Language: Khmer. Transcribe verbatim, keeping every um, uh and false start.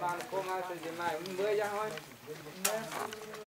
bàn cô mai sẽ gì mai mới ra thôi